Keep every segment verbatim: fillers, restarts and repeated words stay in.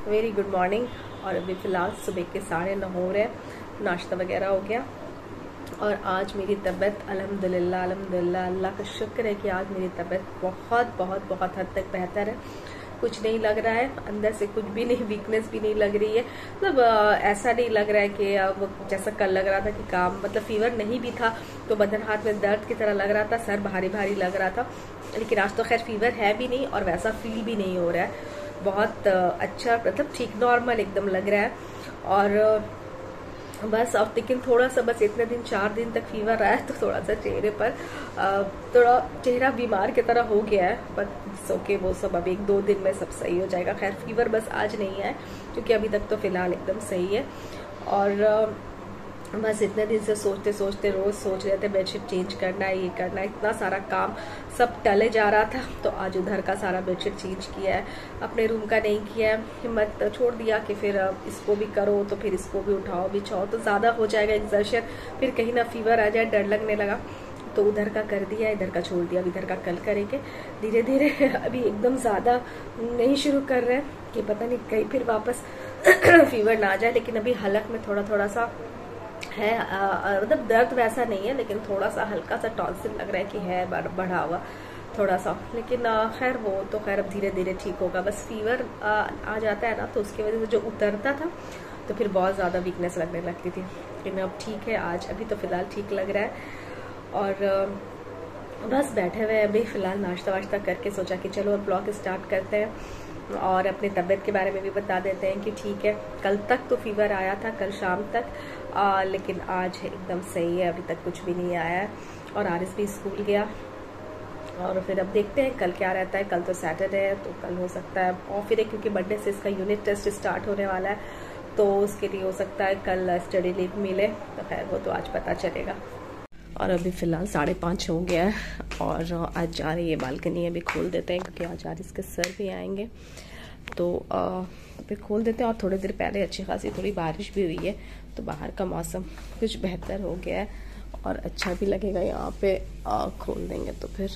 Very good morning. और अभी फ़िलहाल सुबह के साढ़े नौ हो रहे हैं, नाश्ता वगैरह हो गया। और आज मेरी तबीयत अल्हम्दुलिल्लाह अल्हम्दुलिल्लाह अल्लाह का शुक्र है कि आज मेरी तबीयत बहुत बहुत बहुत हद तक बेहतर है। कुछ नहीं लग रहा है, अंदर से कुछ भी नहीं, वीकनेस भी नहीं लग रही है। मतलब ऐसा नहीं लग रहा है कि वो जैसा कल लग रहा था कि काम, मतलब फीवर नहीं भी था तो बदन हाथ में दर्द की तरह लग रहा था, सर भारी भारी लग रहा था। लेकिन आज तो खैर फीवर है भी नहीं और वैसा फील भी नहीं हो रहा है। बहुत अच्छा, मतलब ठीक नॉर्मल एकदम लग रहा है। और बस अब लेकिन थोड़ा सा, बस इतने दिन चार दिन तक फीवर रहा है तो थोड़ा सा चेहरे पर थोड़ा चेहरा बीमार की तरह हो गया है। बट ओके, वो सब अब एक दो दिन में सब सही हो जाएगा। खैर फीवर बस आज नहीं है क्योंकि अभी तक तो फिलहाल एकदम सही है। और बस इतने दिन से सोचते सोचते रोज सोच रहे थे बेडशीट चेंज करना है, ये करना है, इतना सारा काम सब टले जा रहा था। तो आज उधर का सारा बेडशीट चेंज किया है, अपने रूम का नहीं किया है। हिम्मत छोड़ दिया कि फिर इसको भी करो तो फिर इसको भी उठाओ बिछाओ तो ज़्यादा हो जाएगा एक्सर्शन, फिर कहीं ना फीवर आ जाए, डर लगने लगा। तो उधर का कर दिया, इधर का छोड़ दिया। इधर का कल करेंगे धीरे धीरे। अभी एकदम ज़्यादा नहीं शुरू कर रहे हैं कि पता नहीं कहीं फिर वापस फीवर ना आ जाए। लेकिन अभी हलक में थोड़ा थोड़ा सा है, मतलब दर्द वैसा नहीं है लेकिन थोड़ा सा हल्का सा टॉन्सिल लग रहा है कि है बढ़ा हुआ थोड़ा सा। लेकिन खैर वो तो खैर अब धीरे धीरे ठीक होगा। बस फीवर आ, आ जाता है ना तो उसकी वजह से जो उतरता था तो फिर बहुत ज़्यादा वीकनेस लगने लगती थी। लेकिन अब ठीक है, आज अभी तो फिलहाल ठीक लग रहा है। और बस बैठे हुए अभी फ़िलहाल नाश्ता वाश्ता करके सोचा कि चलो अब ब्लॉग स्टार्ट करते हैं और अपने तबीयत के बारे में भी बता देते हैं कि ठीक है। कल तक तो फीवर आया था, कल शाम तक, आ, लेकिन आज एकदम सही है, अभी तक कुछ भी नहीं आया है। और आरिस भी स्कूल गया और फिर अब देखते हैं कल क्या रहता है। कल तो सैटरडे है तो कल हो सकता है और फिर क्योंकि मंडे से इसका यूनिट टेस्ट स्टार्ट होने वाला है तो उसके लिए हो सकता है कल स्टडी लीव मिले। तो खैर वो तो आज पता चलेगा। और अभी फ़िलहाल साढ़े पाँच हो गया है और आज जा रही है बालकनी, अभी खोल देते हैं क्योंकि आज आरिस के सर भी आएंगे तो फिर खोल देते हैं। और थोड़ी देर पहले अच्छी खासी थोड़ी बारिश भी हुई है तो बाहर का मौसम कुछ बेहतर हो गया है और अच्छा भी लगेगा यहाँ पे। आ, खोल देंगे तो फिर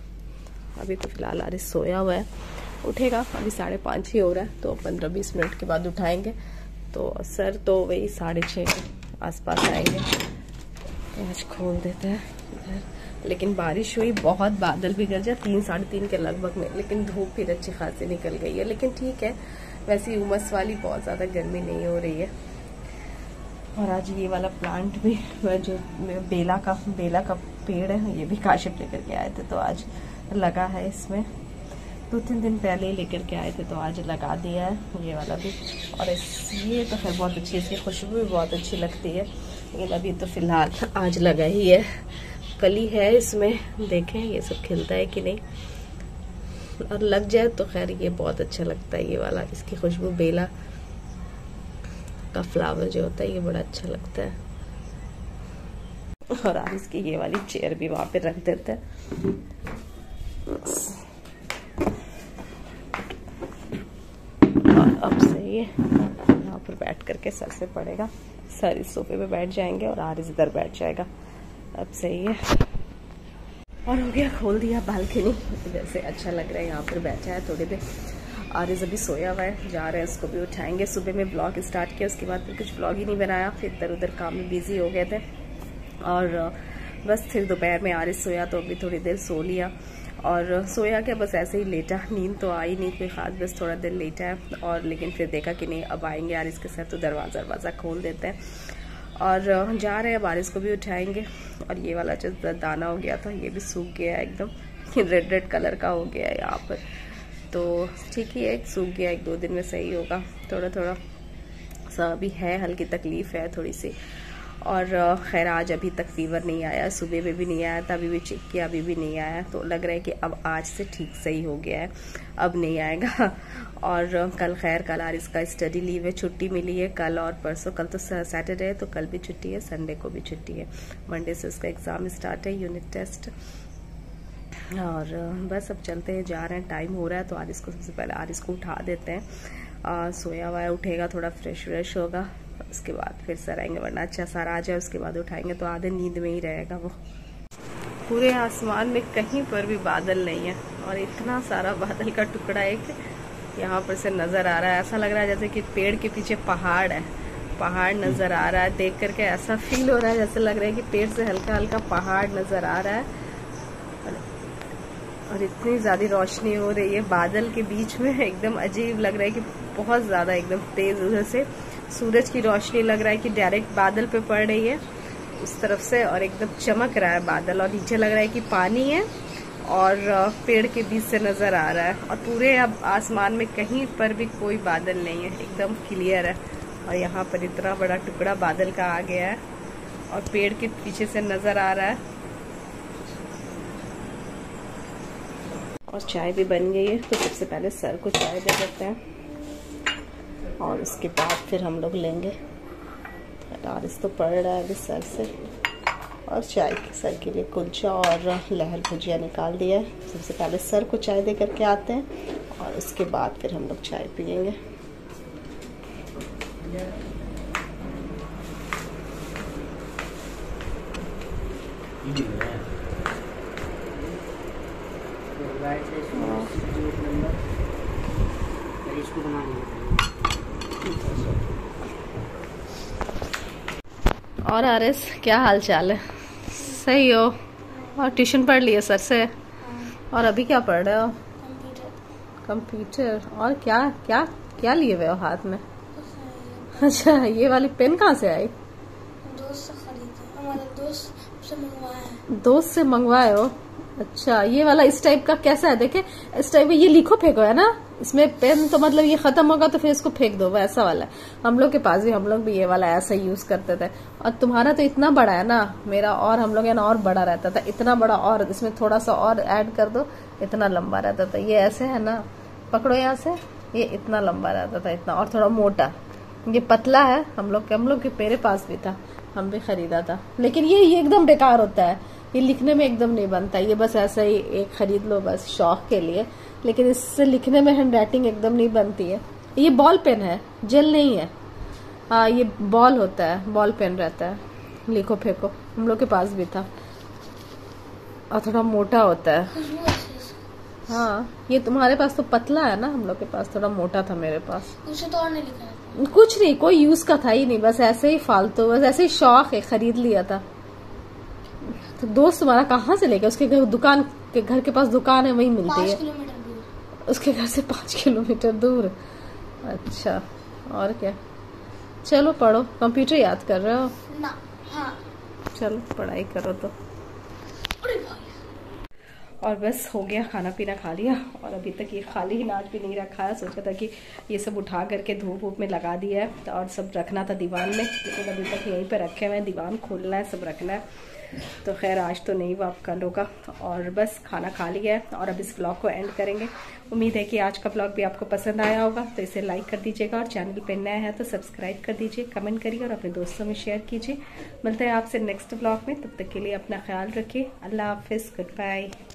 अभी तो फ़िलहाल आरिस सोया हुआ है, उठेगा अभी साढ़े पाँच ही हो रहा है तो पंद्रह बीस मिनट के बाद उठाएंगे। तो सर तो वही साढ़े छः के आसपास आएंगे। आज खोल देते हैं इधर। लेकिन बारिश हुई, बहुत बादल भी गरजा तीन साढ़े तीन के लगभग में, लेकिन धूप फिर अच्छी खासी निकल गई है। लेकिन ठीक है, वैसी उमस वाली बहुत ज़्यादा गर्मी नहीं हो रही है। और आज ये वाला प्लांट भी जो बेला का बेला का पेड़ है ये भी काशिफ लेकर के आए थे तो आज लगा है। इसमें दो तीन दिन पहले ही लेकर के आए थे तो आज लगा दिया है ये वाला भी। और इस ये तो खैर बहुत अच्छी, इसकी खुशबू भी बहुत अच्छी लगती है। लेकिन अभी तो फिलहाल आज लगा ही है, कली है इसमें, देखें ये सब खिलता है कि नहीं। और लग जाए तो खैर ये बहुत अच्छा लगता है ये वाला, इसकी खुशबू बेला का फ्लावर जो होता है ये बड़ा अच्छा लगता है। और आज इसकी ये वाली चेयर भी वहां पे रख देते हैं। और अब सही है, यहाँ पर बैठ करके सर से पड़ेगा, सर इस सोफे पे बैठ जाएंगे और आरिस इधर बैठ जाएगा। अब सही है। और हो गया, खोल दिया बालकनी, इधर से अच्छा लग रहा है, यहाँ पर बैठा है थोड़ी देर। आरिस अभी सोया हुआ है, जा रहे हैं उसको भी उठाएंगे। सुबह में ब्लॉग स्टार्ट किया, उसके बाद फिर कुछ ब्लॉग ही नहीं बनाया, फिर इधर उधर काम में बिजी हो गए थे। और बस फिर दोपहर में आरिस सोया तो अभी थोड़ी देर सो लिया और सोया क्या, बस ऐसे ही लेटा, नींद तो आई नहीं कोई ख़ास, बस थोड़ा देर लेटा है। और लेकिन फिर देखा कि नहीं अब आएंगे आरिस के साथ तो दरवाज़ा दरवाज़ा खोल देते हैं और जा रहे हैं। अब आरिस को भी उठाएंगे। और ये वाला जो दाना हो गया था ये भी सूख गया है एकदम, रेड रेड कलर का हो गया है यहाँ पर। तो ठीक ही है, सूख गया, एक दो दिन में सही होगा। थोड़ा थोड़ा सा अभी है, हल्की तकलीफ़ है थोड़ी सी। और खैर आज अभी तक फीवर नहीं आया, सुबह में भी नहीं आया था, अभी भी चेक किया अभी भी नहीं आया। तो लग रहा है कि अब आज से ठीक सही हो गया है, अब नहीं आएगा। और कल खैर कल आरिस का स्टडी लीव है, छुट्टी मिली है कल और परसों। कल तो सैटरडे है तो कल भी छुट्टी है, संडे को भी छुट्टी है। मंडे से उसका एग्ज़ाम स्टार्ट है, यूनिट टेस्ट। और बस अब चलते हैं, जा रहे हैं, टाइम हो रहा है। तो आरिस को सबसे पहले आरिस को उठा देते हैं, आ, सोया हुआ है, उठेगा थोड़ा फ्रेश व्रेश होगा, उसके बाद फिर सर आएंगे, वरना अच्छा सर आ जाए उसके बाद उठाएंगे तो आधे नींद में ही रहेगा वो। पूरे आसमान में कहीं पर भी बादल नहीं है और इतना सारा बादल का टुकड़ा एक यहाँ पर से नज़र आ रहा है, ऐसा लग रहा है जैसे कि पेड़ के पीछे पहाड़ है, पहाड़ नज़र आ रहा है। देख करके ऐसा फील हो रहा है जैसे लग रहा है कि पेड़ से हल्का हल्का पहाड़ नज़र आ रहा है। और इतनी ज़्यादा रोशनी हो रही है बादल के बीच में, एकदम अजीब लग रहा है कि बहुत ज़्यादा एकदम तेज़ उधर से सूरज की रोशनी लग रहा है कि डायरेक्ट बादल पे पड़ रही है उस तरफ से, और एकदम चमक रहा है बादल, और नीचे लग रहा है कि पानी है और पेड़ के बीच से नज़र आ रहा है। और पूरे अब आसमान में कहीं पर भी कोई बादल नहीं है, एकदम क्लियर है। और यहाँ पर इतना बड़ा टुकड़ा बादल का आ गया है और पेड़ के पीछे से नज़र आ रहा है। और चाय भी बन गई है, तो सबसे पहले सर को चाय दे देते हैं और उसके बाद फिर हम लोग लेंगे। बारिश तो पड़ रहा है अभी सर से, और चाय के सर के लिए कुलचा और लहर भुजिया निकाल दिया है। सबसे पहले सर को चाय दे करके आते हैं और उसके बाद फिर हम लोग चाय पियेंगे। और आरएस क्या हाल चाल है? सही हो? और ट्यूशन पढ़ लिए सर से? और अभी क्या पढ़ रहे हो? कंप्यूटर। और क्या क्या क्या लिए हुए हो हाथ में? अच्छा, ये वाली पेन कहाँ से आई? दोस्त से खरीदा, हमारे दोस्त से मंगवाया है। दोस्त से मंगवाए हो? अच्छा, ये वाला इस टाइप का कैसा है? देखे इस टाइप में ये लिखो फेंको है ना, इसमें पेन तो मतलब ये खत्म होगा तो फिर इसको फेंक दो, वैसा वाला है। हम लोग के पास भी, हम लोग भी ये वाला ऐसा यूज करते थे। और तुम्हारा तो इतना बड़ा है ना, मेरा और हम लोग है ना और बड़ा रहता था, इतना बड़ा, और इसमें थोड़ा सा और ऐड कर दो, इतना लंबा रहता था। ये ऐसे है ना, पकड़ो यहाँ से, ये इतना लंबा रहता था, इतना, और थोड़ा मोटा। ये पतला है, हम लोग के हम लोग के मेरे पास भी था, हम भी खरीदा था। लेकिन ये ये एकदम बेकार होता है, ये लिखने में एकदम नहीं बनता। ये बस ऐसा ही एक खरीद लो बस शौक के लिए, लेकिन इससे लिखने में हैंड राइटिंग एकदम नहीं बनती है। ये बॉल पेन है, जेल नहीं है। हाँ, ये बॉल होता है, बॉल पेन रहता है, लिखो फेंको, हम लोग के पास भी था, और थोड़ा मोटा होता है। हाँ, ये तुम्हारे पास तो पतला है ना, हम लोग के पास थोड़ा मोटा था, मेरे पास कुछ तो और नहीं लिखा है। कुछ नहीं, कोई यूज का था ही नहीं, बस ऐसे ही फालतू, बस ऐसे ही शौक है, खरीद लिया था। तो दोस्त तुम्हारा कहाँ से लेके? उसके घर दुकान के घर के पास दुकान है, वही मिलती है। किलोमीटर दूर। उसके घर से पाँच किलोमीटर दूर। अच्छा, और क्या? चलो पढ़ो, कंप्यूटर याद कर रहे हो ना? हाँ, चलो पढ़ाई करो तो। और बस हो गया, खाना पीना खा लिया, और अभी तक ये खाली ही नाच भी नहीं रखा है। सोचा था कि ये सब उठा करके धूप वूप में लगा दिया है और सब रखना था दीवान में, लेकिन अभी तक यहीं पे रखे हुए हैं। दीवान खोलना है, सब रखना है, तो खैर आज तो नहीं, वो आप कल होगा। और बस खाना खा लिया है और अब इस ब्लॉग को एंड करेंगे। उम्मीद है कि आज का ब्लॉग भी आपको पसंद आया होगा, तो इसे लाइक कर दीजिएगा, और चैनल पे नया है तो सब्सक्राइब कर दीजिए, कमेंट करिए और अपने दोस्तों में शेयर कीजिए। मिलते हैं आपसे नेक्स्ट ब्लॉग में, तब तक के लिए अपना ख्याल रखिए। अल्लाह हाफिज़, गुड बाय।